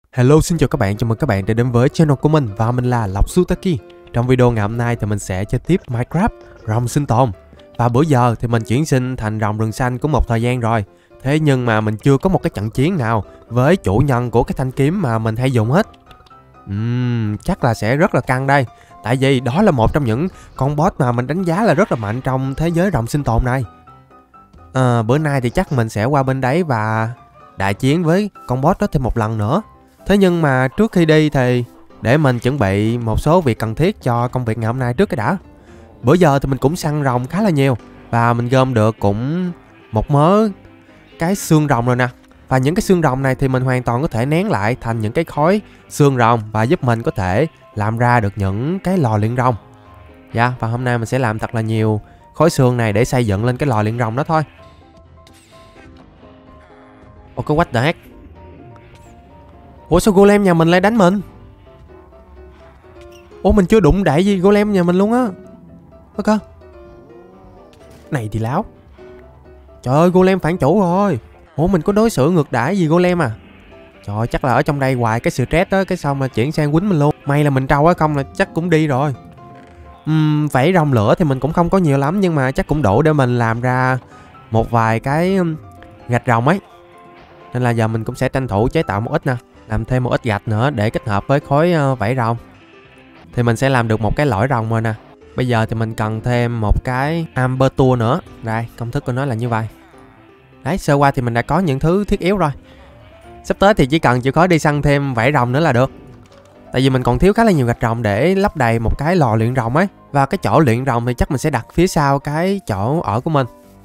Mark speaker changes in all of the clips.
Speaker 1: Hello, xin chào các bạn, chào mừng các bạn đã đến với channel của mình và mình là Lộc Sutaki. Trong video ngày hôm nay thì mình sẽ chơi tiếp Minecraft rồng sinh tồn. Và bữa giờ thì mình chuyển sinh thành rồng rừng xanh cũng một thời gian rồi. Thế nhưng mà mình chưa có một cái trận chiến nào với chủ nhân của cái thanh kiếm mà mình hay dùng hết. Chắc là sẽ rất là căng đây. Tại vì đó là một trong những con boss mà mình đánh giá là rất là mạnh trong thế giới rồng sinh tồn này. Bữa nay thì chắc mình sẽ qua bên đấy và đại chiến với con boss đó thêm một lần nữa. Thế nhưng mà trước khi đi thì để mình chuẩn bị một số việc cần thiết cho công việc ngày hôm nay trước cái đã. Bữa giờ thì mình cũng săn rồng khá là nhiều và mình gom được cũng một mớ cái xương rồng rồi nè. Và những cái xương rồng này thì mình hoàn toàn có thể nén lại thành những cái khối xương rồng và giúp mình có thể làm ra được những cái lò luyện rồng. Dạ, và hôm nay mình sẽ làm thật là nhiều khối xương này để xây dựng lên cái lò luyện rồng đó thôi. Ồ, có what the heck? Ủa sao golem nhà mình lại đánh mình? Ủa mình chưa đụng đậy gì golem nhà mình luôn á. Ok. Này thì láo. Trời ơi, golem phản chủ rồi. Ủa mình có đối xử ngược đãi gì golem à? Trời ơi, chắc là ở trong đây hoài cái stress đó, cái xong mà chuyển sang quýnh mình luôn. May là mình trâu á, không là chắc cũng đi rồi. Vảy rồng lửa thì mình cũng không có nhiều lắm, nhưng mà chắc cũng đủ để mình làm ra một vài cái gạch rồng ấy. Nên là giờ mình cũng sẽ tranh thủ chế tạo một ít nè, làm thêm một ít gạch nữa để kết hợp với khối vảy rồng. Thì mình sẽ làm được một cái lõi rồng rồi nè. Bây giờ thì mình cần thêm một cái Amber Tool nữa. Đây, công thức của nó là như vậy. Đấy, sơ qua thì mình đã có những thứ thiết yếu rồi. Sắp tới thì chỉ cần chịu khó đi săn thêm vảy rồng nữa là được. Tại vì mình còn thiếu khá là nhiều gạch rồng để lắp đầy một cái lò luyện rồng ấy. Và cái chỗ luyện rồng thì chắc mình sẽ đặt phía sau cái chỗ ở của mình.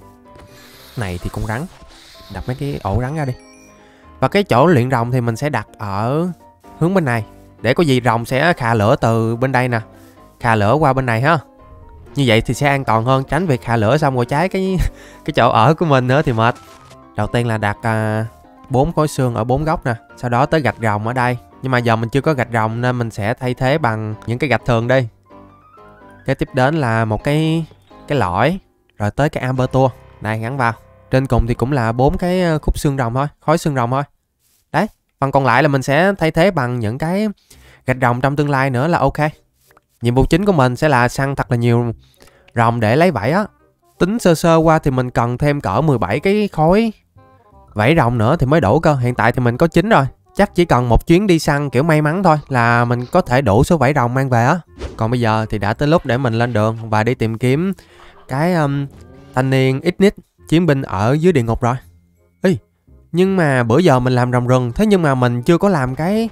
Speaker 1: Này thì con rắn. Đặt mấy cái ổ rắn ra đi. Và cái chỗ luyện rồng thì mình sẽ đặt ở hướng bên này. Để có gì rồng sẽ khà lửa từ bên đây nè, khà lửa qua bên này ha. Như vậy thì sẽ an toàn hơn, tránh việc khà lửa xong rồi cháy cái chỗ ở của mình nữa thì mệt. Đầu tiên là đặt 4 khối xương ở 4 góc nè. Sau đó tới gạch rồng ở đây. Nhưng mà giờ mình chưa có gạch rồng nên mình sẽ thay thế bằng những cái gạch thường đi. Kế tiếp đến là một cái lõi. Rồi tới cái Amber Tool. Đây, gắn vào. Trên cùng thì cũng là 4 cái khúc xương rồng thôi, khối xương rồng thôi. Đấy, phần còn lại là mình sẽ thay thế bằng những cái gạch rồng trong tương lai nữa là ok. Nhiệm vụ chính của mình sẽ là săn thật là nhiều rồng để lấy vảy á. Tính sơ sơ qua thì mình cần thêm cỡ 17 cái khối vảy rồng nữa thì mới đủ cơ. Hiện tại thì mình có 9 rồi. Chắc chỉ cần một chuyến đi săn kiểu may mắn thôi là mình có thể đủ số vảy rồng mang về á. Còn bây giờ thì đã tới lúc để mình lên đường và đi tìm kiếm cái thanh niên Ignis, chiến binh ở dưới địa ngục rồi. Ê, nhưng mà bữa giờ mình làm rồng rừng, thế nhưng mà mình chưa có làm cái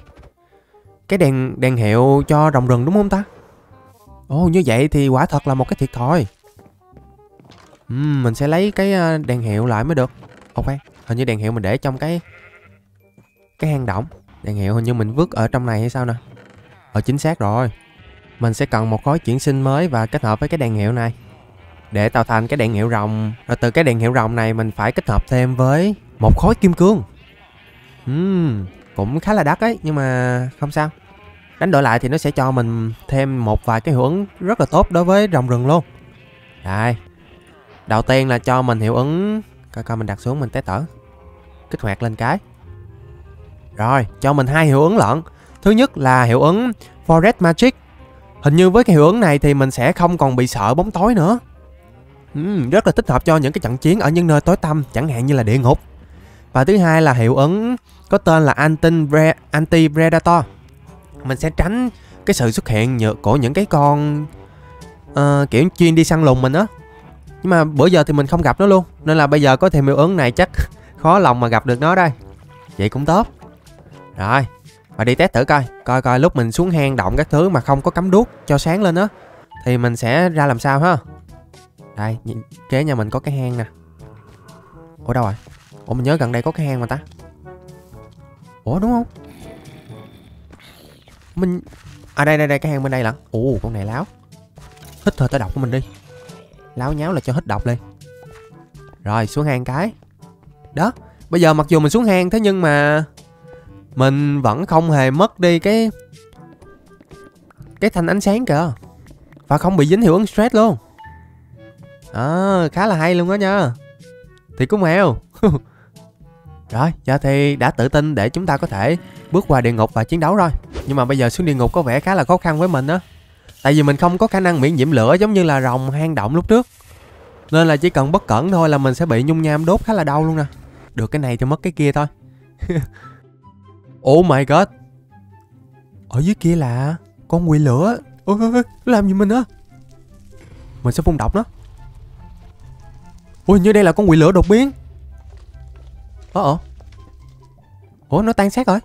Speaker 1: đèn hiệu cho rồng rừng đúng không ta? Ồ, như vậy thì quả thật là một cái thiệt thòi. Mình sẽ lấy cái đèn hiệu lại mới được. Ok, hình như đèn hiệu mình để trong cái hang động. Đèn hiệu hình như mình vứt ở trong này hay sao nè. Chính xác rồi. Mình sẽ cần một khối chuyển sinh mới và kết hợp với cái đèn hiệu này để tạo thành cái đèn hiệu rồng. Rồi từ cái đèn hiệu rồng này mình phải kết hợp thêm với một khối kim cương. Cũng khá là đắt ấy, nhưng mà không sao. Đánh đổi lại thì nó sẽ cho mình thêm một vài cái hiệu ứng rất là tốt đối với rồng rừng luôn. Đây. Đầu tiên là cho mình hiệu ứng. Coi mình đặt xuống mình test thử. Kích hoạt lên cái. Rồi, cho mình 2 hiệu ứng lận. Thứ nhất là hiệu ứng Forest Magic. Hình như với cái hiệu ứng này thì mình sẽ không còn bị sợ bóng tối nữa. Rất là thích hợp cho những cái trận chiến ở những nơi tối tăm, chẳng hạn như là địa ngục. Và thứ hai là hiệu ứng có tên là Anti-Predator. Mình sẽ tránh cái sự xuất hiện của những cái con kiểu chuyên đi săn lùng mình á. Nhưng mà bữa giờ thì mình không gặp nó luôn, nên là bây giờ có thêm hiệu ứng này chắc khó lòng mà gặp được nó đây. Vậy cũng tốt. Rồi, và đi test thử coi lúc mình xuống hang động các thứ mà không có cắm đuốc cho sáng lên á thì mình sẽ ra làm sao ha. Đây, kế nhà mình có cái hang nè. Ủa đâu rồi? Ủa mình nhớ gần đây có cái hang mà ta. Ủa đúng không? Mình... đây cái hang bên đây lận. Ồ, con này láo. Hít thôi tới độc của mình đi. Láo nháo là cho hít độc lên. Rồi, xuống hang cái. Đó, bây giờ mặc dù mình xuống hang thế nhưng mà mình vẫn không hề mất đi cái thanh ánh sáng kìa. Và không bị dính hiệu ứng stress luôn. Khá là hay luôn đó nha. Thì cũng mèo. Rồi, giờ thì đã tự tin để chúng ta có thể bước qua địa ngục và chiến đấu rồi. Nhưng mà bây giờ xuống địa ngục có vẻ khá là khó khăn với mình á. Tại vì mình không có khả năng miễn nhiễm lửa giống như là rồng hang động lúc trước. Nên là chỉ cần bất cẩn thôi là mình sẽ bị nhung nham đốt khá là đau luôn nè. Được cái này thì mất cái kia thôi. Oh my god. Ở dưới kia là con quỷ lửa. Ôi, nó làm gì mình á? Mình sẽ phun độc nó. Ui, như đây là con quỷ lửa đột biến. Ủa, nó tan xác rồi.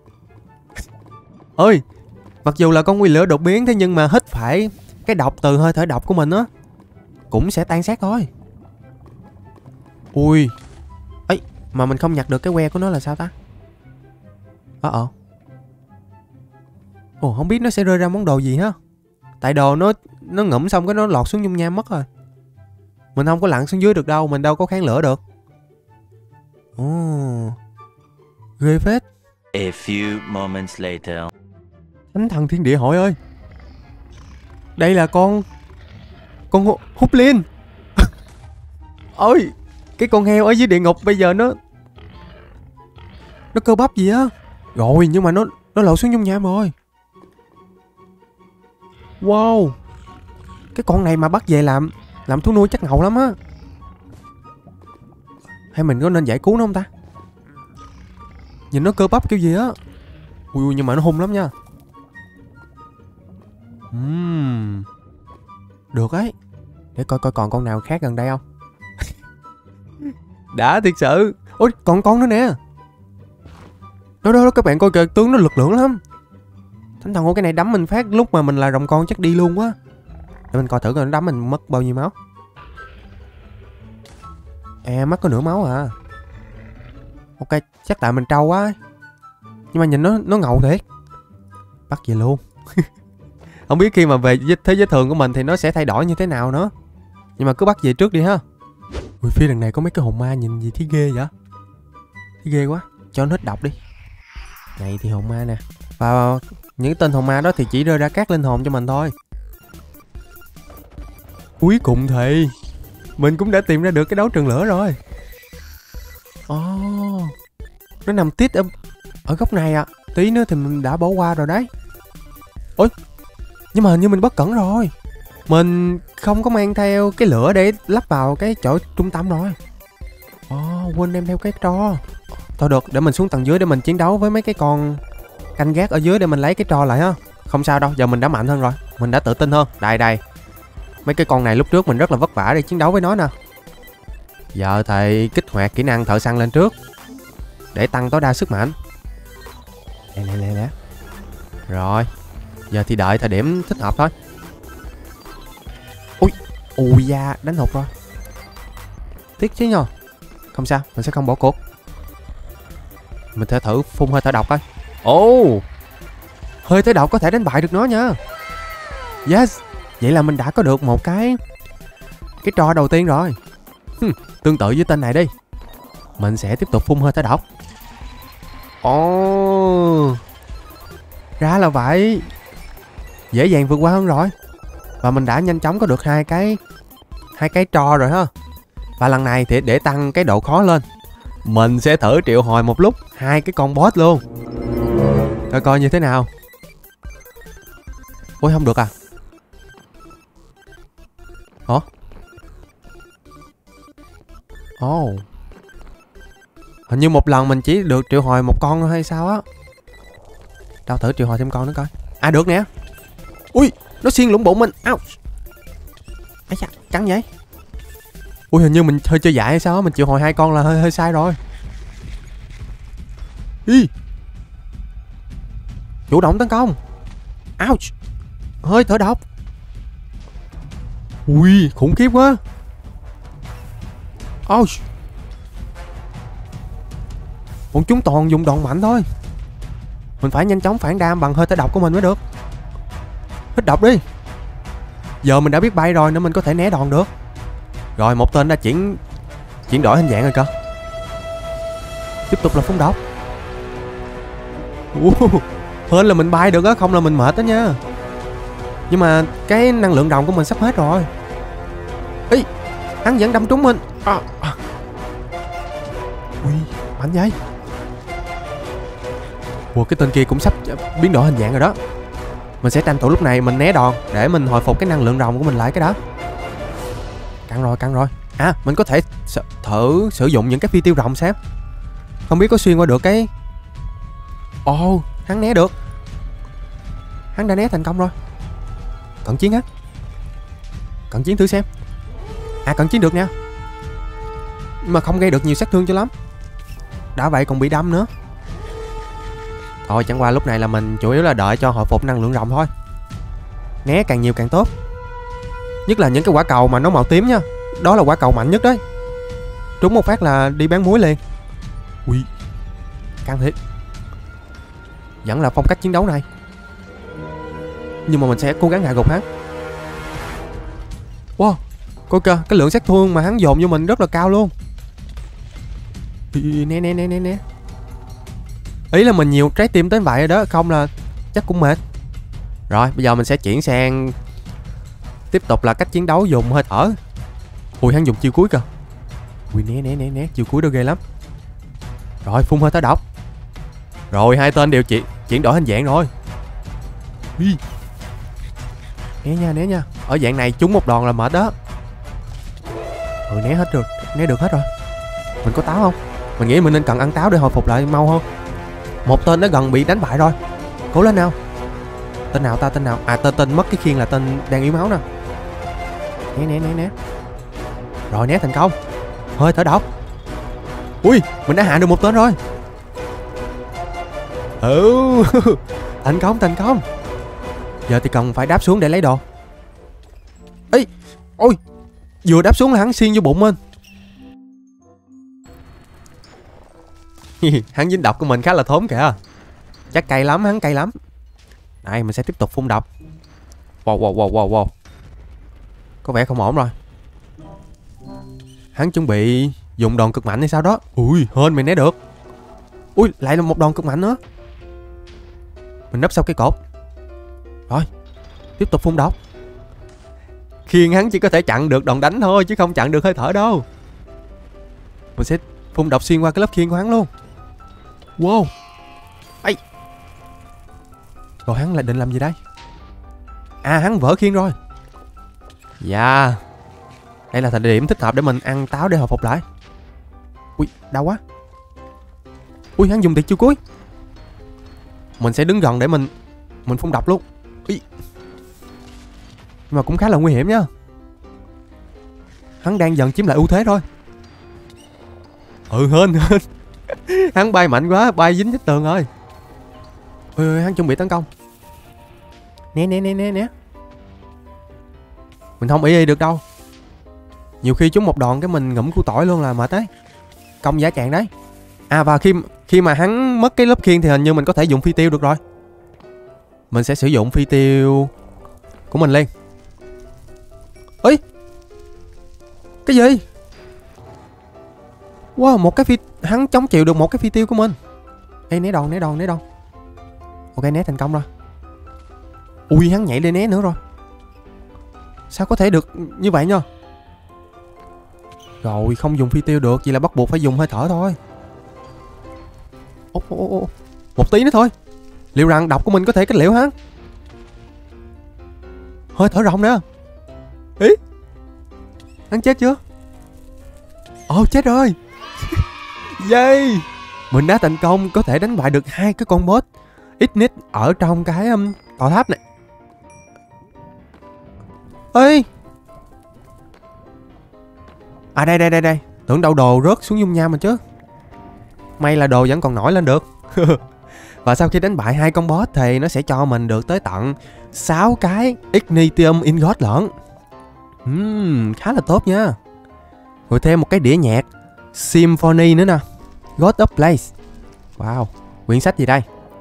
Speaker 1: Ơi, mặc dù là con quỷ lửa đột biến, thế nhưng mà hít phải cái độc từ hơi thở độc của mình á cũng sẽ tan xác thôi. Ui. Ấy, mà mình không nhặt được cái que của nó là sao ta? Ồ, không biết nó sẽ rơi ra món đồ gì ha. Tại đồ nó ngủm xong cái nó lọt xuống nhung nham mất rồi. Mình không có lặn xuống dưới được đâu, mình đâu có kháng lửa được. Ồ, ghê phết.
Speaker 2: A few moments later.
Speaker 1: Thánh thần thiên địa hội ơi, đây là con hút liên. Ôi, cái con heo ở dưới địa ngục bây giờ nó cơ bắp gì á. Rồi, nhưng mà nó lọt xuống nhung nham rồi. Wow, cái con này mà bắt về làm thú nuôi chắc ngầu lắm á. Hay mình có nên giải cứu nó không ta? Nhìn nó cơ bắp kiểu gì á. Ui, nhưng mà nó hung lắm nha. Được ấy. Để coi còn con nào khác gần đây không. Đã thiệt sự. Ôi, còn con nữa nè. Đó các bạn coi kìa, tướng nó lực lượng lắm. Thánh thần ơi, cái này đấm mình phát lúc mà mình là rồng con chắc đi luôn quá. Để mình coi thử coi nó đấm mình mất bao nhiêu máu. À, mất có nửa máu à. Ok, chắc tại mình trâu quá. Nhưng mà nhìn nó ngầu thiệt. Bắt về luôn. Không biết khi mà về thế giới thường của mình thì nó sẽ thay đổi như thế nào nữa. Nhưng mà cứ bắt về trước đi ha. Ui, phía đằng này có mấy cái hồn ma nhìn gì thấy ghê vậy. Thấy ghê quá. Cho nó hết độc đi. Này thì hồn ma nè. Và những tên hồn ma đó thì chỉ rơi ra các linh hồn cho mình thôi. Cuối cùng thì mình cũng đã tìm ra được cái đấu trường lửa rồi. Nó nằm tít ở góc này à. Tí nữa thì mình đã bỏ qua rồi đấy. Ôi, nhưng mà hình như mình bất cẩn rồi. Mình không có mang theo cái lửa để lắp vào cái chỗ trung tâm rồi. Quên đem theo cái tro. Thôi được, để mình xuống tầng dưới để mình chiến đấu với mấy cái con canh gác ở dưới để mình lấy cái tro lại ha. Không sao đâu, giờ mình đã mạnh hơn rồi. Mình đã tự tin hơn. Đây. Mấy cái con này lúc trước mình rất là vất vả để chiến đấu với nó nè. Giờ thì kích hoạt kỹ năng thợ săn lên trước để tăng tối đa sức mạnh. Lẹ. Rồi, giờ thì đợi thời điểm thích hợp thôi. Ui da, đánh hụt rồi. Tiếc chứ nhờ. Không sao, mình sẽ không bỏ cuộc. Mình sẽ thử phun hơi thở độc coi. Hơi thở độc có thể đánh bại được nó nha. Yes, vậy là mình đã có được một cái trò đầu tiên rồi. Tương tự với tên này đi. Mình sẽ tiếp tục phun hơi thở độc. Ra là vậy. Dễ dàng vượt qua hơn rồi. Và mình đã nhanh chóng có được hai cái trò rồi ha. Và lần này thì để tăng cái độ khó lên, mình sẽ thử triệu hồi một lúc 2 cái con boss luôn. Coi như thế nào. Ôi, không được à. Hình như một lần mình chỉ được triệu hồi một con thôi hay sao á. Đâu, thử triệu hồi thêm con nữa coi. À, được nè. Ui, nó xiên lũng bụng mình. Ouch. Ây da, cắn vậy. Ui, hình như mình hơi chơi dại hay sao á. Mình triệu hồi 2 con là hơi sai rồi. Chủ động tấn công. Ouch. Hơi thở độc. Ui, khủng khiếp quá. Ouch. Bọn chúng toàn dùng đòn mạnh thôi. Mình phải nhanh chóng phản đam bằng hơi thở độc của mình mới được. Hít độc đi. Giờ mình đã biết bay rồi nên mình có thể né đòn được. Rồi, một tên đã chuyển đổi hình dạng rồi cơ. Tiếp tục là phun độc. Hên là mình bay được á, không là mình mệt đó nha. Nhưng mà cái năng lượng đồng của mình sắp hết rồi. Ý, hắn vẫn đâm trúng mình. Ui, mạnh vậy? Ủa, cái tên kia cũng sắp biến đổi hình dạng rồi đó. Mình sẽ tranh thủ lúc này mình né đòn để mình hồi phục cái năng lượng rồng của mình lại cái đó. Căng rồi. À, mình có thể thử sử dụng những cái phi tiêu rồng xem. Không biết có xuyên qua được cái... Ồ, hắn né được. Hắn đã né thành công rồi. Cận chiến á. Cận chiến thử xem. À, cận chiến được nha. Mà không gây được nhiều sát thương cho lắm. Đã vậy còn bị đâm nữa. Thôi chẳng qua lúc này là mình chủ yếu là đợi cho hồi phục năng lượng rồng thôi. Né càng nhiều càng tốt. Nhất là những cái quả cầu mà nó màu tím nha. Đó là quả cầu mạnh nhất đấy. Trúng một phát là đi bán muối liền. Ui, căng thiệt. Vẫn là phong cách chiến đấu này. Nhưng mà mình sẽ cố gắng hạ gục hắn. Wow, coi kìa, cái lượng sát thương mà hắn dồn vô mình rất là cao luôn. Né. Ý là mình nhiều trái tim tới vậy rồi đó, không là chắc cũng mệt. Rồi, bây giờ mình sẽ chuyển sang tiếp tục là cách chiến đấu dùng hơi thở. Ui, hắn dùng chiêu cuối kìa. Ui, né, chiêu cuối đó ghê lắm. Rồi, phun hơi thở độc. Rồi, hai tên đều chuyển đổi hình dạng rồi. Ui. Né nha. Ở dạng này trúng một đòn là mệt đó. Né được hết rồi. Mình có táo không? Mình nghĩ mình nên cần ăn táo để hồi phục lại mau hơn. Một tên nó gần bị đánh bại rồi. Cố lên nào. Tên nào? À, tên mất cái khiên là tên đang yếu máu nè. Né. Rồi, né thành công. Hơi thở độc. Ui, mình đã hạ được một tên rồi. Thành công. Giờ thì cần phải đáp xuống để lấy đồ. Ê, ôi, vừa đáp xuống là hắn xiên vô bụng mình. Hắn dính độc của mình khá là thốn kìa. Chắc cay lắm, hắn cay lắm. Đây, mình sẽ tiếp tục phun độc. Wow. Có vẻ không ổn rồi. Hắn chuẩn bị dùng đòn cực mạnh hay sao đó. Ui, hên mình né được. Ui, lại là một đòn cực mạnh nữa. Mình nấp sau cái cột. Rồi, tiếp tục phun độc. Khiên hắn chỉ có thể chặn được đòn đánh thôi, chứ không chặn được hơi thở đâu. Mình sẽ phun độc xuyên qua cái lớp khiên của hắn luôn. Wow. Ây. Rồi hắn lại định làm gì đây? À, hắn vỡ khiên rồi. Dạ. Đây là thời điểm thích hợp để mình ăn táo để hồi phục lại. Ui, đau quá. Ui, hắn dùng tuyệt chiêu cuối. Mình sẽ đứng gần để mình phun độc luôn. Ý. Nhưng mà cũng khá là nguy hiểm nha. Hắn đang dần chiếm lại ưu thế thôi. Hên. Hắn bay mạnh quá, bay dính vách tường rồi. Ôi, hắn chuẩn bị tấn công. Né. Mình không ý được đâu. Nhiều khi trúng một đòn cái mình ngủm củ tỏi luôn là mệt đấy. Công giá tràng đấy. À, và khi mà hắn mất cái lớp khiên thì hình như mình có thể dùng phi tiêu được rồi. Mình sẽ sử dụng phi tiêu của mình lên. Ê, cái gì? Wow, một cái hắn chống chịu được một cái phi tiêu của mình. Ê, né đòn. Ok, né thành công rồi. Ui, hắn nhảy lên né nữa rồi. Sao có thể được như vậy nha? Rồi, không dùng phi tiêu được, vậy là bắt buộc phải dùng hơi thở thôi. Một tí nữa thôi. Liệu rằng độc của mình có thể kết liễu hắn? Hơi thở rộng nữa. Ý, hắn chết chưa? Ồ, chết rồi. Yay. Mình đã thành công có thể đánh bại được 2 cái con boss Ignis ở trong cái tòa tháp này. Ê. À, đây. Tưởng đâu đồ rớt xuống dung nham mà chứ. May là đồ vẫn còn nổi lên được. Và sau khi đánh bại 2 con boss thì nó sẽ cho mình được tới tận 6 cái Ignitium Ingot lận. Khá là tốt nha. Rồi thêm một cái đĩa nhạc Symphony nữa nè. God of Place. Wow, quyển sách gì đây?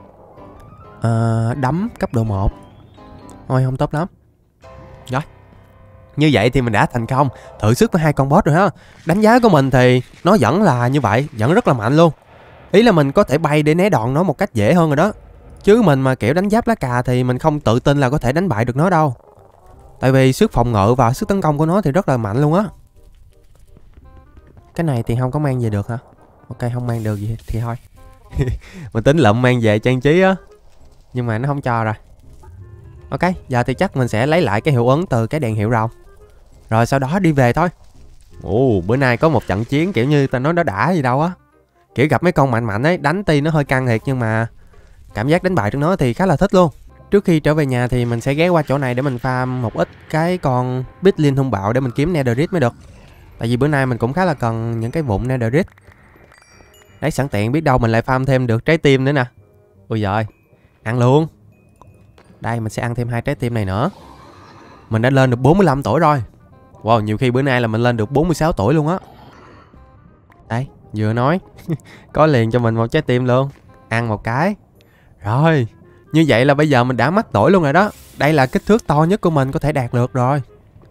Speaker 1: Đấm cấp độ 1. Thôi không tốt lắm. Rồi, như vậy thì mình đã thành công thử sức với 2 con boss rồi ha. Đánh giá của mình thì nó vẫn là như vậy, vẫn rất là mạnh luôn. Ý là mình có thể bay để né đòn nó một cách dễ hơn rồi đó. Chứ mình mà kiểu đánh giáp lá cà thì mình không tự tin là có thể đánh bại được nó đâu. Tại vì sức phòng ngự và sức tấn công của nó thì rất là mạnh luôn á. Cái này thì không có mang về được hả? Ok, không mang được gì thì thôi. Mình tính lụm mang về trang trí á, nhưng mà nó không cho rồi. Ok, giờ thì chắc mình sẽ lấy lại cái hiệu ứng từ cái đèn hiệu rồng, rồi sau đó đi về thôi. Ồ, bữa nay có một trận chiến kiểu như ta nói nó đã gì đâu á. Kiểu gặp mấy con mạnh mạnh ấy, đánh tuy nó hơi căng thiệt nhưng mà cảm giác đánh bại trong nó thì khá là thích luôn. Trước khi trở về nhà thì mình sẽ ghé qua chỗ này để mình farm một ít cái con Piglin hung bạo để mình kiếm Netherite mới được. Tại vì bữa nay mình cũng khá là cần những cái vụn Netherite. Đấy, sẵn tiện biết đâu mình lại farm thêm được trái tim nữa nè. Ôi giời, ăn luôn. Đây, mình sẽ ăn thêm 2 trái tim này nữa. Mình đã lên được 45 tuổi rồi. Wow, nhiều khi bữa nay là mình lên được 46 tuổi luôn á. Đây, vừa nói có liền cho mình một trái tim luôn. Ăn một cái. Rồi, như vậy là bây giờ mình đã mắc tuổi luôn rồi đó. Đây là kích thước to nhất của mình có thể đạt được rồi.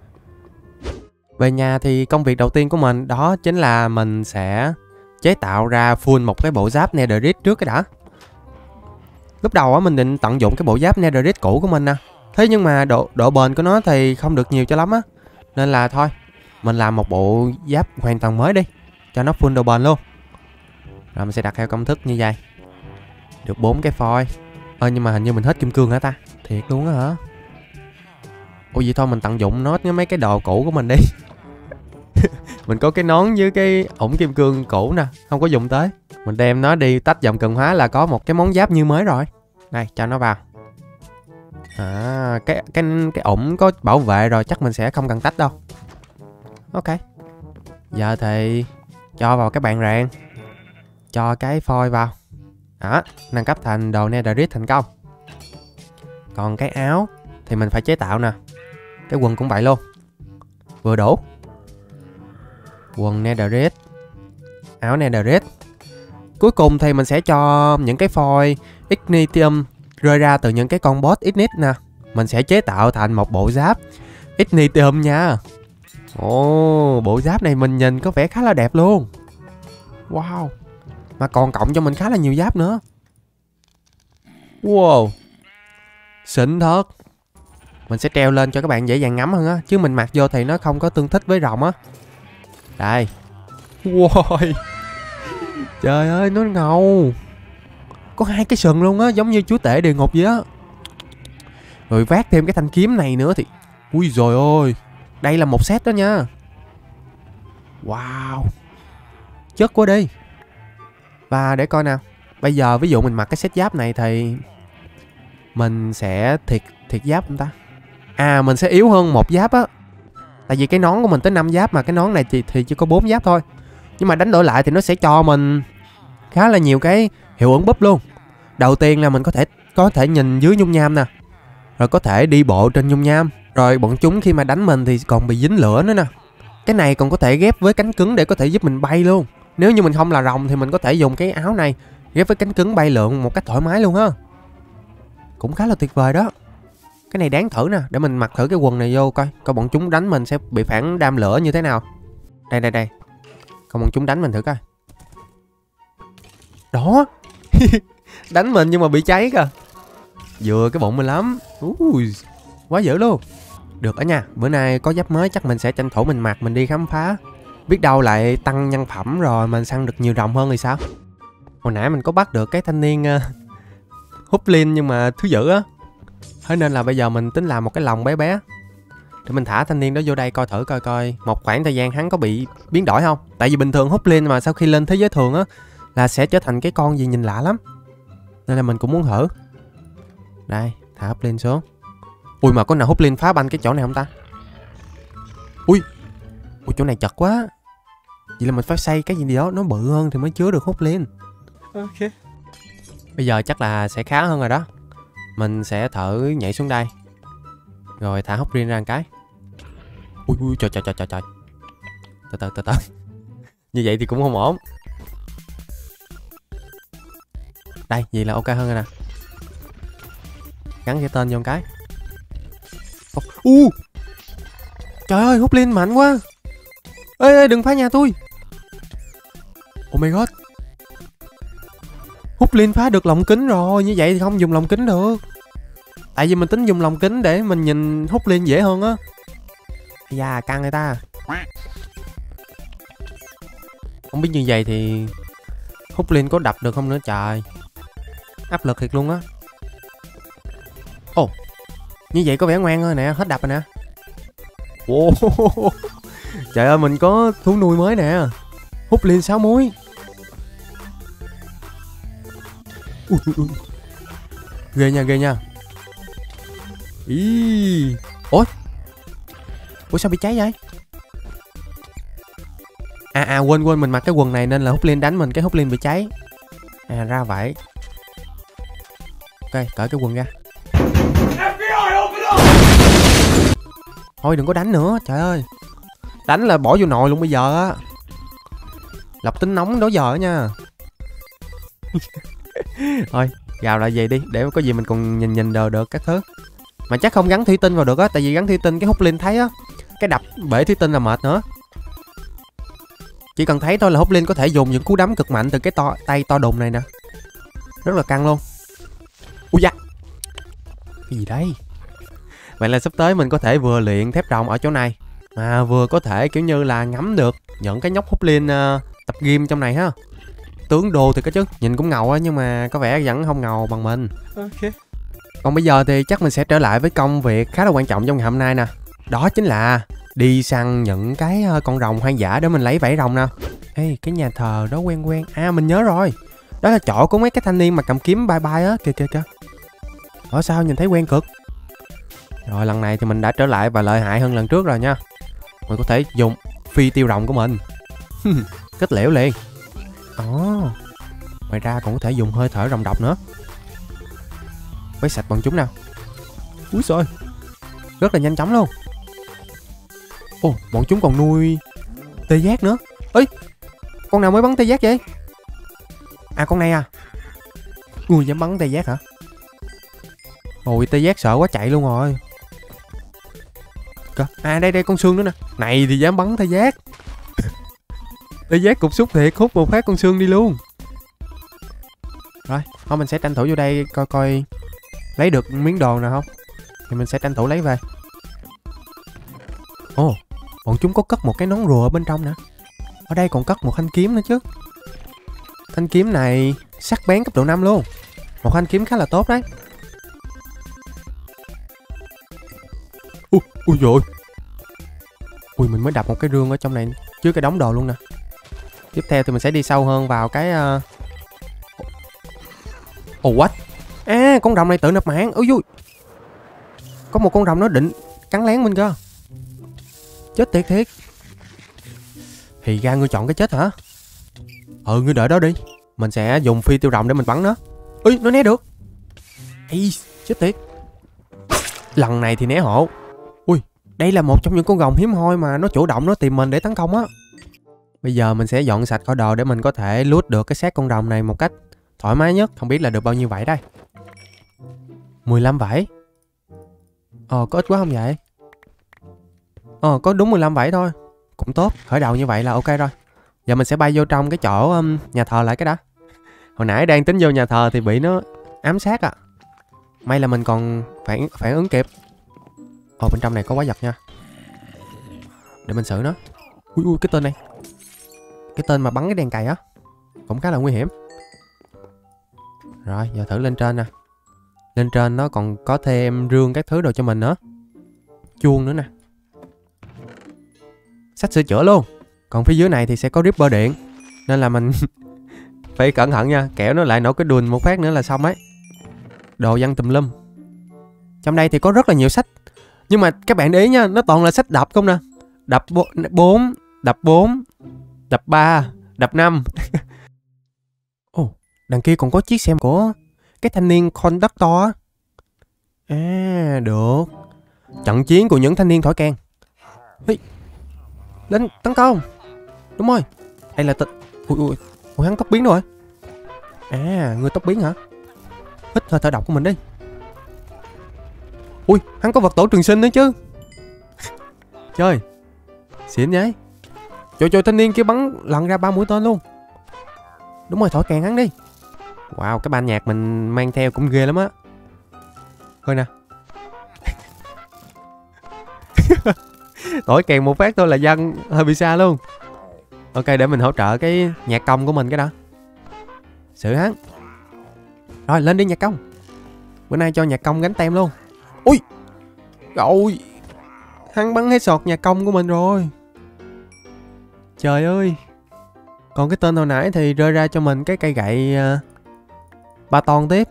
Speaker 1: Về nhà thì công việc đầu tiên của mình đó chính là mình sẽ chế tạo ra full một cái bộ giáp Netherite trước cái đã. Lúc đầu á mình định tận dụng cái bộ giáp Netherite cũ của mình nè. Thế nhưng mà độ bền của nó thì không được nhiều cho lắm á. Nên là thôi, mình làm một bộ giáp hoàn toàn mới đi, cho nó full độ bền luôn. Rồi mình sẽ đặt theo công thức như vậy. Được 4 cái phôi. Nhưng mà hình như mình hết kim cương hả ta? Thiệt luôn á hả? Ủa vậy thôi mình tận dụng nốt với mấy cái đồ cũ của mình đi. Mình có cái nón với cái ủng kim cương cũ nè, không có dùng tới. Mình đem nó đi tách dòng cường hóa là có một cái món giáp như mới rồi. Đây, cho nó vào. Cái ủng có bảo vệ rồi, chắc mình sẽ không cần tách đâu. Ok. Giờ thì cho vào cái bàn rèn, cho cái phôi vào. Đó, nâng cấp thành đồ Netherite thành công. Còn cái áo thì mình phải chế tạo nè. Cái quần cũng vậy luôn, vừa đủ. Quần Netherite, áo Netherite. Cuối cùng thì mình sẽ cho những cái phôi Ignitium rơi ra từ những cái con boss Ignite nè. Mình sẽ chế tạo thành một bộ giáp Ignitium nha. Ồ, bộ giáp này mình nhìn có vẻ khá là đẹp luôn. Wow, mà còn cộng cho mình khá là nhiều giáp nữa. Wow, xịn thật. Mình sẽ treo lên cho các bạn dễ dàng ngắm hơn á, chứ mình mặc vô thì nó không có tương thích với rồng á. Đây. Wow, trời ơi, nó ngầu. Có 2 cái sừng luôn á, giống như chúa tể địa ngục vậy á. Rồi vác thêm cái thanh kiếm này nữa thì ui rồi ôi, đây là một set đó nha. Wow, chất quá đi. Và để coi nào, bây giờ ví dụ mình mặc cái set giáp này thì mình sẽ thiệt giáp không ta? Mình sẽ yếu hơn 1 giáp á. Tại vì cái nón của mình tới 5 giáp, mà cái nón này thì chỉ có 4 giáp thôi. Nhưng mà đánh đổi lại thì nó sẽ cho mình khá là nhiều cái hiệu ứng búp luôn. Đầu tiên là mình có thể nhìn dưới nhung nham nè, rồi có thể đi bộ trên nhung nham, rồi bọn chúng khi mà đánh mình thì còn bị dính lửa nữa nè. Cái này còn có thể ghép với cánh cứng để có thể giúp mình bay luôn. Nếu như mình không là rồng thì mình có thể dùng cái áo này ghép với cánh cứng bay lượn một cách thoải mái luôn ha. Cũng khá là tuyệt vời đó. Cái này đáng thử nè, để mình mặc thử cái quần này vô coi bọn chúng đánh mình sẽ bị phản đam lửa như thế nào. Đây. Còn bọn chúng đánh mình thử coi. Đó. Đánh mình nhưng mà bị cháy kìa. Vừa cái bụng mình lắm. Quá dữ luôn. Được đó nha, bữa nay có giáp mới chắc mình sẽ tranh thủ mình mặc mình đi khám phá. Biết đâu lại tăng nhân phẩm rồi mình săn được nhiều rồng hơn thì sao. Hồi nãy mình có bắt được cái thanh niên Hufflin nhưng mà thứ dữ á. Thế nên là bây giờ mình tính làm một cái lồng bé bé để mình thả thanh niên đó vô đây coi thử coi một khoảng thời gian hắn có bị biến đổi không. Tại vì bình thường Hufflin mà sau khi lên thế giới thường á là sẽ trở thành cái con gì nhìn lạ lắm. Nên là mình cũng muốn thử. Đây, thả Hufflin xuống. Ui, mà có nào Hufflin phá banh cái chỗ này không ta? Ui, chỗ này chật quá. Vậy là mình phải xây cái gì đó nó bự hơn thì mới chứa được Hufflin. Ok. Bây giờ chắc là sẽ khá hơn rồi đó. Mình sẽ thử nhảy xuống đây, rồi thả Hufflin ra một cái. Ui, trời. Từ. Như vậy thì cũng không ổn. Đây, vậy là ok hơn rồi nè. Gắn cái tên vô một cái. Trời ơi, Hufflin mạnh quá. Ê, đừng phá nhà tôi. Oh my god, Hufflin phá được lồng kính rồi. Như vậy thì không dùng lồng kính được. Tại vì mình tính dùng lồng kính để mình nhìn Hufflin dễ hơn á. Căng người ta. Không biết như vậy thì Hút liên có đập được không nữa trời. Áp lực thiệt luôn á. Ồ, như vậy có vẻ ngoan rồi nè, hết đập rồi nè. Ồ, trời ơi, mình có thú nuôi mới nè. Hút liên 6 múi. Ghê nha, ghê nha. Ý. Ủa sao bị cháy vậy? Quên mình mặc cái quần này nên là Hút Liên đánh mình, cái Hút Liên bị cháy. Ra vậy. Ok, cởi cái quần ra. Thôi đừng có đánh nữa, trời ơi. Đánh là bỏ vô nồi luôn bây giờ á. Lọc tính nóng đó giờ nha. Thôi, gào lại vậy đi, để có gì mình còn nhìn đồ được các thứ. Mà chắc không gắn thủy tinh vào được á, tại vì gắn thủy tinh cái Hút Liên thấy á, cái đập bể thủy tinh là mệt nữa. Chỉ cần thấy thôi là Hút Liên có thể dùng những cú đấm cực mạnh từ cái tay to đùng này nè. Rất là căng luôn. Ui da. Cái gì đây? Vậy là sắp tới mình có thể vừa luyện thép rồng ở chỗ này, mà vừa có thể kiểu như là ngắm được những cái nhóc Hút Liên tập gym trong này ha. Tướng đồ thì có chứ, nhìn cũng ngầu á, nhưng mà có vẻ vẫn không ngầu bằng mình. Ok. Còn bây giờ thì chắc mình sẽ trở lại với công việc khá là quan trọng trong ngày hôm nay nè. Đó chính là đi săn những cái con rồng hoang dã để mình lấy vảy rồng nè. Ê, cái nhà thờ đó quen quen. Mình nhớ rồi. Đó là chỗ của mấy cái thanh niên mà cầm kiếm bye bye á. Kìa. Ở sao nhìn thấy quen cực. Rồi lần này thì mình đã trở lại và lợi hại hơn lần trước rồi nha. Mình có thể dùng phi tiêu rồng của mình. Kết liễu liền. Ngoài ra còn có thể dùng hơi thở rồng độc nữa. Quấy sạch bọn chúng nào. Úi xôi, rất là nhanh chóng luôn. Ồ, bọn chúng còn nuôi tê giác nữa. Ê, con nào mới bắn tê giác vậy? Con này à? Ui, dám bắn tê giác hả? Ôi, tê giác sợ quá chạy luôn rồi. Đây con xương nữa nè. Này thì dám bắn tê giác. Tê giác cục xúc thiệt, hút một phát con xương đi luôn. Rồi, thôi mình sẽ tranh thủ vô đây coi lấy được miếng đồ nào không. Thì mình sẽ tranh thủ lấy về. Ồ, bọn chúng có cất một cái nón rùa ở bên trong nè. Ở đây còn cất một thanh kiếm nữa chứ. Thanh kiếm này sắc bén cấp độ 5 luôn. Một thanh kiếm khá là tốt đấy. Ui dồi. Ui, mình mới đập một cái rương ở trong này chứa cái đống đồ luôn nè. Tiếp theo thì mình sẽ đi sâu hơn vào cái what? Con rồng này tự nạp mạng. Ui vui. Có một con rồng nó định cắn lén mình cơ. Chết thiệt. Thì ra ngươi chọn cái chết hả? Ngươi đợi đó đi. Mình sẽ dùng phi tiêu rồng để mình bắn nó. Ui, nó né được. Ê, chết thiệt. Lần này thì né hộ. Ui, đây là một trong những con rồng hiếm hoi mà nó chủ động nó tìm mình để tấn công á. Bây giờ mình sẽ dọn sạch kho đồ để mình có thể loot được cái xác con rồng này một cách thoải mái nhất. Không biết là được bao nhiêu vảy đây. 15 vảy. Có ít quá không vậy? Có đúng 15 vảy thôi. Cũng tốt, khởi đầu như vậy là ok rồi. Giờ mình sẽ bay vô trong cái chỗ nhà thờ lại cái đã. Hồi nãy đang tính vô nhà thờ thì bị nó ám sát à. May là mình còn phản ứng kịp. Bên trong này có quái vật nha. Để mình xử nó. Ui, cái tên này. Cái tên mà bắn cái đèn cày á. Cũng khá là nguy hiểm. Rồi, giờ thử lên trên nè. Lên trên nó còn có thêm rương các thứ đồ cho mình nữa. Chuông nữa nè. Sách sửa chữa luôn. Còn phía dưới này thì sẽ có Ripper điện. Nên là mình phải cẩn thận nha. Kẻo nó lại nổ cái đùn một phát nữa là xong ấy. Đồ văng tùm lum. Trong đây thì có rất là nhiều sách. Nhưng mà các bạn để ý nha, nó toàn là sách đập không nè. Đập 4, đập 4, đập 3, đập 5. Đằng kia còn có chiếc xe của cái thanh niên conductor á. Được. Trận chiến của những thanh niên thổi kèn. Lên tấn công. Đúng rồi. Đây là Ui, hắn tóc biến rồi. Người tóc biến hả? Hít hơi thở độc của mình đi. Ui, hắn có vật tổ trường sinh nữa chứ. Trời, xịn vậy. Trời, thanh niên kia bắn lần ra 3 mũi tên luôn. Đúng rồi, thổi kèn hắn đi. Wow, cái ban nhạc mình mang theo cũng ghê lắm á. Coi nè. Thổi kèn một phát thôi là dân hơi bị xa luôn. Ok, để mình hỗ trợ cái nhạc công của mình cái đó. Xử hắn. Rồi lên đi nhạc công. Bữa nay cho nhạc công gánh tem luôn. Ui. Rồi. Hắn bắn hết sọt nhạc công của mình rồi. Trời ơi. Còn cái tên hồi nãy thì rơi ra cho mình cái cây gậy 3 ton tiếp.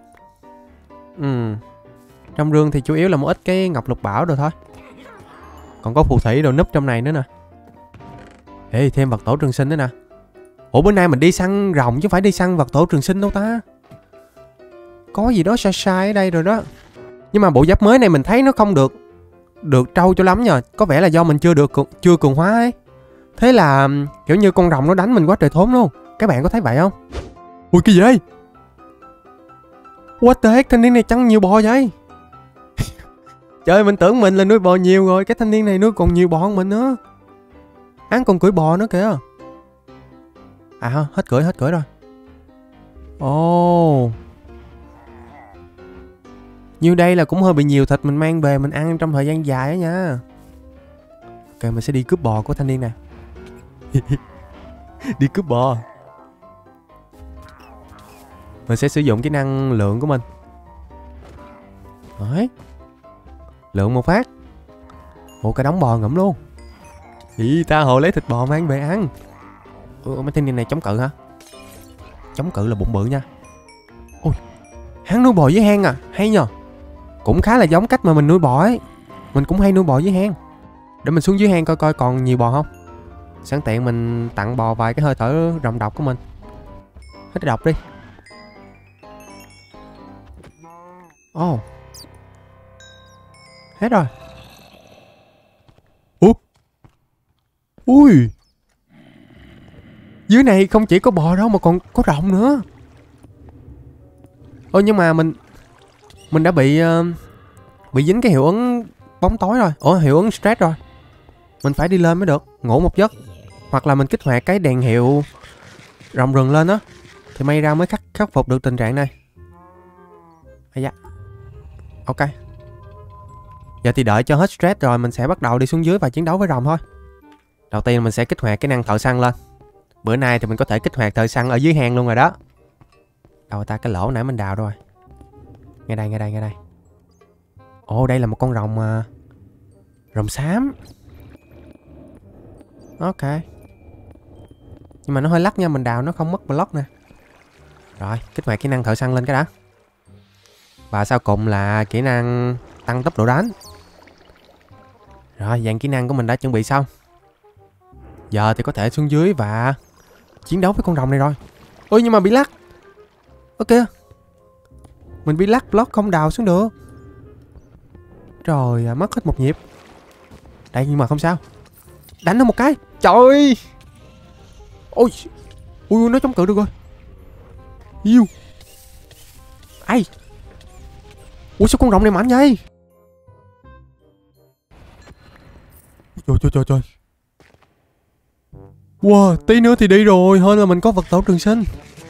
Speaker 1: Trong rương thì chủ yếu là một ít cái ngọc lục bảo rồi thôi. Còn có phù thủy đồ núp trong này nữa nè. Ê, thêm vật tổ trường sinh nữa nè. Ủa bữa nay mình đi săn rồng chứ không phải đi săn vật tổ trường sinh đâu ta. Có gì đó sai sai ở đây rồi đó. Nhưng mà bộ giáp mới này mình thấy nó không được trâu cho lắm nha. Có vẻ là do mình chưa cường hóa ấy. Thế là kiểu như con rồng nó đánh mình quá trời thốn luôn. Các bạn có thấy vậy không? Ui cái gì đây? What the heck, thanh niên này chăn nhiều bò vậy? Trời, mình tưởng mình là nuôi bò nhiều rồi. Cái thanh niên này nuôi còn nhiều bò hơn mình nữa. Hắn còn cưỡi bò nữa kìa. À hết cưỡi rồi. Ồ. Như đây là cũng hơi bị nhiều thịt mình mang về mình ăn trong thời gian dài á nha. Ok, mình sẽ đi cướp bò của thanh niên này. Đi cướp bò. Mình sẽ sử dụng cái năng lượng của mình. Đấy. Lượng một phát. Ủa cả đống bò ngậm luôn. Ý ta hồ lấy thịt bò mang về ăn. Ủa mấy thanh niên này chống cự hả? Chống cự là bụng bự nha. Ôi, hắn nuôi bò với hang à? Hay nhờ. Cũng khá là giống cách mà mình nuôi bò ấy. Mình cũng hay nuôi bò với hang. Để mình xuống dưới hang coi coi còn nhiều bò không. Sẵn tiện mình tặng bò vài cái hơi thở rồng độc của mình. Hết độc đi. Ồ. Hết rồi. Ủa? Ui. Dưới này không chỉ có bò đâu mà còn có rồng nữa. Ôi nhưng mà mình đã bị dính cái hiệu ứng bóng tối rồi. Ủa hiệu ứng stress rồi. Mình phải đi lên mới được. Ngủ một giấc. Hoặc là mình kích hoạt cái đèn hiệu rồng rừng lên đó. Thì may ra mới khắc phục được tình trạng này. Ây da. Ok. Giờ thì đợi cho hết stress rồi mình sẽ bắt đầu đi xuống dưới và chiến đấu với rồng thôi. Đầu tiên mình sẽ kích hoạt cái năng thợ săn lên. Bữa nay thì mình có thể kích hoạt thợ săn ở dưới hang luôn rồi đó. Đâu ta, cái lỗ nãy mình đào rồi. Ngay đây. Ồ đây là một con rồng rồng xám. Ok. Nhưng mà nó hơi lắc nha, mình đào nó không mất block nè. Rồi, kích hoạt kỹ năng thợ săn lên cái đã. Và sau cùng là kỹ năng tăng tốc độ đánh. Rồi, dàn kỹ năng của mình đã chuẩn bị xong. Giờ thì có thể xuống dưới và chiến đấu với con rồng này rồi. Ôi nhưng mà bị lắc. Ok. Mình bị lắc block không đào xuống được. Rồi, mất hết một nhịp. Đây nhưng mà không sao. Đánh nó một cái. Trời ơi. Ôi. Ui nó chống cự được rồi. Yêu. Ai. Ủa sao con rồng này mạnh vậy? Trời. Wow, tí nữa thì đi rồi. Hơn là mình có vật tổ trường sinh.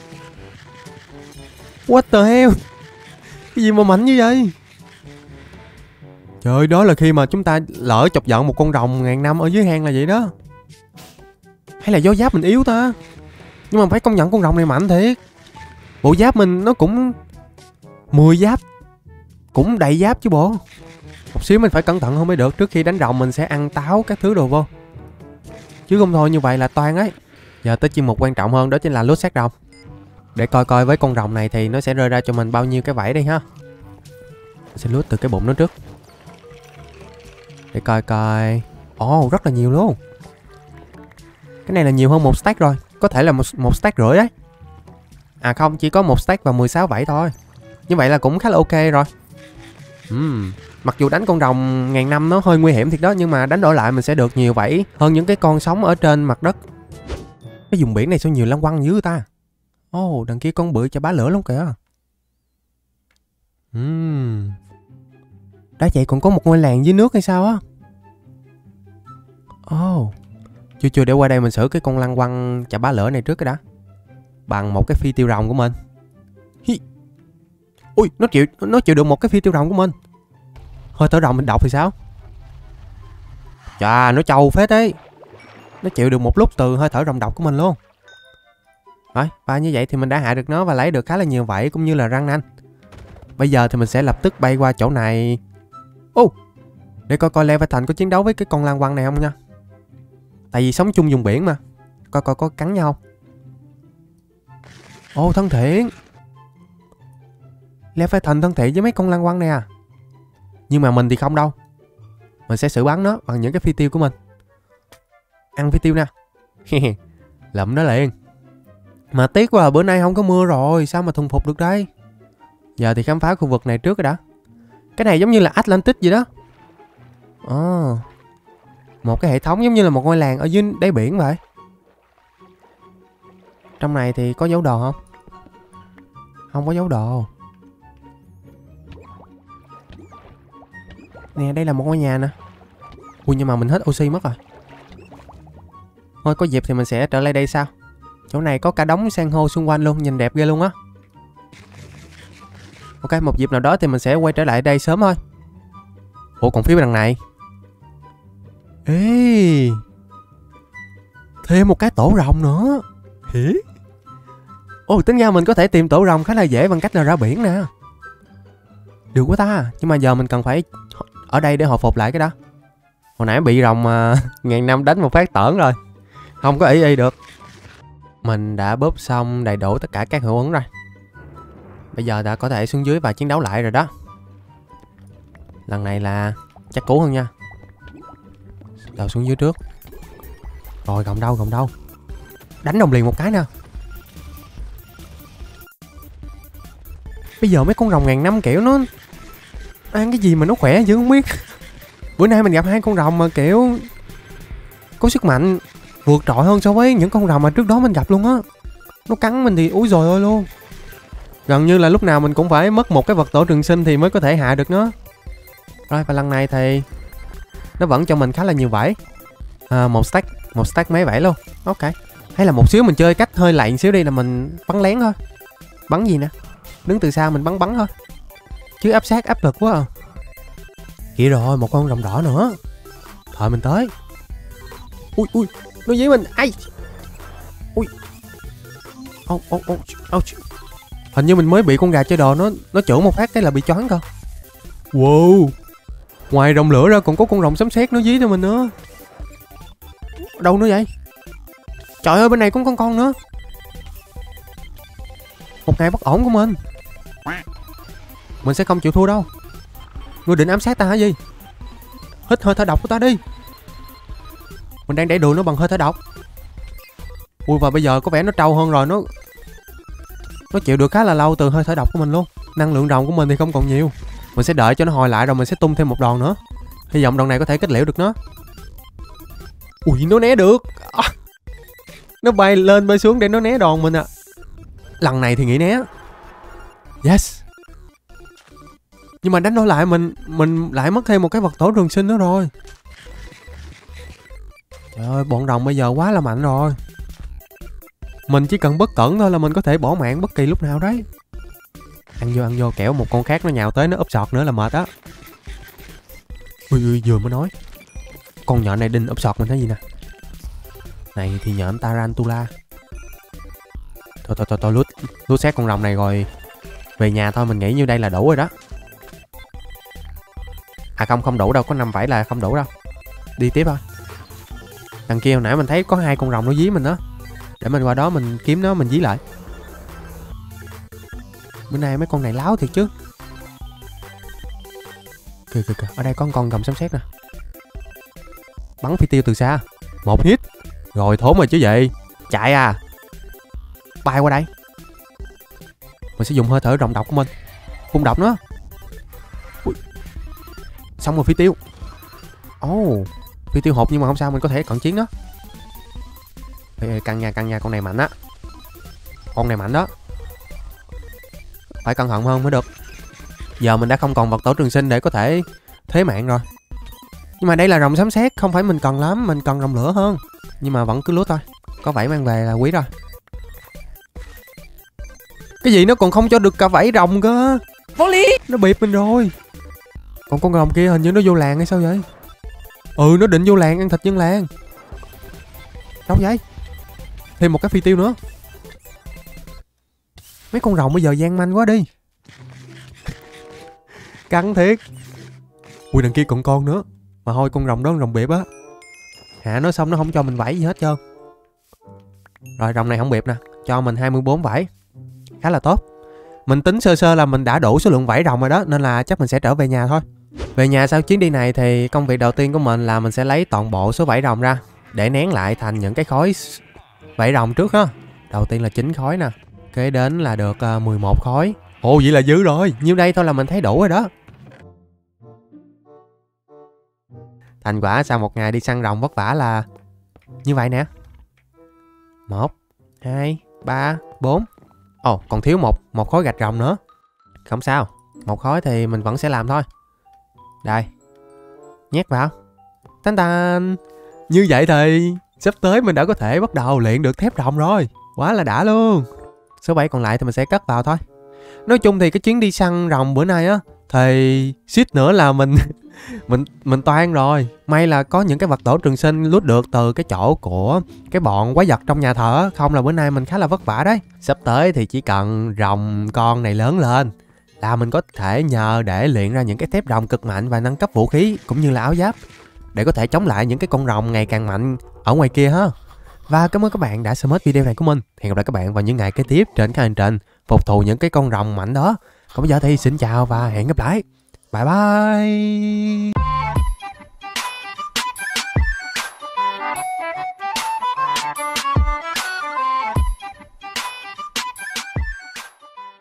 Speaker 1: What the hell. Cái gì mà mạnh như vậy? Trời, đó là khi mà chúng ta lỡ chọc giận một con rồng ngàn năm ở dưới hang là vậy đó. Hay là do giáp mình yếu ta? Nhưng mà phải công nhận con rồng này mạnh thiệt. Bộ giáp mình nó cũng 10 giáp. Cũng đầy giáp chứ bộ. Một xíu mình phải cẩn thận hơn mới được. Trước khi đánh rồng mình sẽ ăn táo các thứ đồ vô. Chứ không thôi như vậy là toan ấy. Giờ tới chuyên mục quan trọng hơn, đó chính là lút xác rồng. Để coi với con rồng này thì nó sẽ rơi ra cho mình bao nhiêu cái vảy đi ha. Mình sẽ lút từ cái bụng nó trước. Để coi. Ồ, rất là nhiều luôn. Cái này là nhiều hơn một stack rồi. Có thể là một stack rưỡi đấy. À không, chỉ có một stack và 16 vảy thôi. Như vậy là cũng khá là ok rồi. Mặc dù đánh con rồng ngàn năm nó hơi nguy hiểm thiệt đó. Nhưng mà đánh đổi lại mình sẽ được nhiều vảy hơn những cái con sống ở trên mặt đất. Cái vùng biển này sao nhiều lăng quăng dữ ta. Ồ, đằng kia con bự chà bá lửa luôn kìa. Đã vậy còn có một ngôi làng dưới nước hay sao á. Ồ. Chưa để qua đây mình xử cái con lăng quăng chà bá lửa này trước cái đã. Bằng một cái phi tiêu rồng của mình. Hi. Ui, nó chịu được một cái phi tiêu rồng của mình. Hơi thở rồng mình độc thì sao? Chà, nó trâu phết đấy. Nó chịu được một lúc từ hơi thở rồng độc của mình luôn. Rồi, và như vậy thì mình đã hạ được nó và lấy được khá là nhiều vảy cũng như là răng nanh. Bây giờ thì mình sẽ lập tức bay qua chỗ này. Để coi coi Leviathan có chiến đấu với cái con lan quăng này không nha. Tại vì sống chung vùng biển mà. Coi coi có cắn nhau không. Thân thiện. Leviathan thân thiện với mấy con lan quăng này à. Nhưng mà mình thì không đâu. Mình sẽ xử bắn nó bằng những cái phi tiêu của mình. Ăn phi tiêu nè. Lụm nó liền. Mà tiếc quá, bữa nay không có mưa rồi, sao mà thuần phục được đây. Giờ thì khám phá khu vực này trước rồi đã. Cái này giống như là Atlantis vậy đó. Một cái hệ thống giống như là một ngôi làng ở dưới đáy biển vậy. Trong này thì có dấu đồ không? Không có dấu đồ. Nè, đây là một ngôi nhà nè. Ui, nhưng mà mình hết oxy mất rồi. Thôi có dịp thì mình sẽ trở lại đây sao. Chỗ này có cả đống san hô xung quanh luôn, nhìn đẹp ghê luôn á. Ok, một dịp nào đó thì mình sẽ quay trở lại đây sớm thôi. Ủa, còn phía bên đằng này. Ê, thêm một cái tổ rồng nữa. Hỉ? Tính ra mình có thể tìm tổ rồng khá là dễ bằng cách là ra biển nè. Được quá ta. Nhưng mà giờ mình cần phải ở đây để hồi phục lại cái đó. Hồi nãy bị rồng ngàn năm đánh một phát tởn rồi. Không có ý được. Mình đã bóp xong đầy đủ tất cả các hiệu ứng rồi. Bây giờ đã có thể xuống dưới và chiến đấu lại rồi đó. Lần này là chắc cú hơn nha. Đầu xuống dưới trước. Rồi, gồng đâu. Đánh đồng liền một cái nè. Bây giờ mấy con rồng ngàn năm kiểu nó ăn cái gì mà nó khỏe chứ không biết. Bữa nay mình gặp hai con rồng mà kiểu có sức mạnh vượt trội hơn so với những con rồng mà trước đó mình gặp luôn á. Nó cắn mình thì úi dồi ôi luôn. Gần như là lúc nào mình cũng phải mất một cái vật tổ trường sinh thì mới có thể hạ được nó. Rồi, và lần này thì nó vẫn cho mình khá là nhiều vảy. Một stack mấy vảy luôn. Ok. Hay là một xíu mình chơi cách hơi lạnh xíu đi là mình bắn lén thôi. Bắn gì nè. Đứng từ xa mình bắn thôi. Chứ áp sát áp lực quá à. Kìa rồi, một con rồng đỏ nữa. Thời mình tới. Ui, nó dí mình. Ai. Ui. Hình như mình mới bị con gà chơi đồ nó chưởng một phát cái là bị choáng cơ. Wow. Ngoài rồng lửa ra còn có con rồng sấm sét nó dí cho mình nữa. Đâu nữa vậy? Trời ơi, bên này cũng có con nữa. Một ngày bất ổn của mình. Mình sẽ không chịu thua đâu. Ngươi định ám sát ta hả gì? Hít hơi thở độc của ta đi. Mình đang đẩy đuổi nó bằng hơi thở độc. Ui, và bây giờ có vẻ nó trâu hơn rồi. Nó chịu được khá là lâu từ hơi thở độc của mình luôn. Năng lượng rồng của mình thì không còn nhiều. Mình sẽ đợi cho nó hồi lại rồi mình sẽ tung thêm một đòn nữa. Hy vọng đòn này có thể kết liễu được nó. Ui, nó né được. Nó bay lên bay xuống để nó né đòn mình à. Lần này thì nghĩ né. Yes. Nhưng mà đánh đổi lại mình lại mất thêm một cái vật tổ trường sinh nữa rồi. Trời ơi, bọn rồng bây giờ quá là mạnh rồi. Mình chỉ cần bất cẩn thôi là mình có thể bỏ mạng bất kỳ lúc nào đấy. Ăn vô kẻo một con khác nó nhào tới nó úp sọt nữa là mệt á. Ui, vừa mới nói. Con nhện này đinh úp sọt mình thấy gì nè. Này thì nhện Tarantula. Thôi lút xét con rồng này rồi về nhà thôi, mình nghĩ như đây là đủ rồi đó. À không đủ đâu, có 5 vảy là không đủ đâu. Đi tiếp thôi. Đằng kia hồi nãy mình thấy có hai con rồng nó dí mình đó. Để mình qua đó mình kiếm nó mình dí lại. Bữa nay mấy con này láo thiệt chứ. Kìa, ở đây có con gầm sấm sét nè. Bắn phi tiêu từ xa. Một hit. Rồi thốn rồi chứ gì. Chạy à. Bay qua đây. Mình sẽ dùng hơi thở rồng độc của mình. Phun độc nó. Ui. Xong rồi phi tiêu. Phi tiêu hộp nhưng mà không sao, mình có thể cận chiến đó. Ê, căng nha, con này mạnh á. Con này mạnh đó. Phải cẩn thận hơn mới được. Giờ mình đã không còn vật tổ trường sinh để có thể thế mạng rồi. Nhưng mà đây là rồng sấm sét, không phải mình cần lắm, mình cần rồng lửa hơn. Nhưng mà vẫn cứ lút thôi. Có vảy mang về là quý rồi. Cái gì nó còn không cho được cả vảy rồng cơ. Vô lý. Nó bịp mình rồi. Còn con rồng kia hình như nó vô làng hay sao vậy? Nó định vô làng ăn thịt dân làng. Đâu vậy? Thêm một cái phi tiêu nữa. Mấy con rồng bây giờ gian manh quá đi. Căng thiệt. Ui đằng kia còn con nữa. Mà thôi con rồng đó con rồng biệp á. Hạ nó xong nó không cho mình vảy gì hết trơn. Rồi rồng này không biệp nè. Cho mình 24 vảy. Khá là tốt. Mình tính sơ sơ là mình đã đủ số lượng vảy rồng rồi đó. Nên là chắc mình sẽ trở về nhà thôi. Về nhà sau chuyến đi này thì công việc đầu tiên của mình là mình sẽ lấy toàn bộ số vảy rồng ra. Để nén lại thành những cái khối vảy rồng trước ha. Đầu tiên là 9 khối nè. Kế đến là được 11 khối. Ồ vậy là dư rồi. Nhiêu đây thôi là mình thấy đủ rồi đó. Thành quả sau một ngày đi săn rồng vất vả là như vậy nè. 1, 2, 3, 4. Ồ còn thiếu một khối gạch rồng nữa. Không sao. Một khối thì mình vẫn sẽ làm thôi. Đây. Nhét vào. Tán tán. Như vậy thì sắp tới mình đã có thể bắt đầu luyện được thép rồng rồi. Quá là đã luôn. Số 7 còn lại thì mình sẽ cất vào thôi. Nói chung thì cái chuyến đi săn rồng bữa nay á thì suýt nữa là mình toan rồi. May là có những cái vật tổ trường sinh lút được từ cái chỗ của cái bọn quái vật trong nhà thờ. Không là bữa nay mình khá là vất vả đấy. Sắp tới thì chỉ cần rồng con này lớn lên là mình có thể nhờ để luyện ra những cái thép rồng cực mạnh và nâng cấp vũ khí cũng như là áo giáp để có thể chống lại những cái con rồng ngày càng mạnh ở ngoài kia ha. Và cảm ơn các bạn đã xem hết video này của mình. Hẹn gặp lại các bạn vào những ngày kế tiếp trên cái hành trình phục thù những cái con rồng mạnh đó. Còn bây giờ thì xin chào và hẹn gặp lại. Bye bye.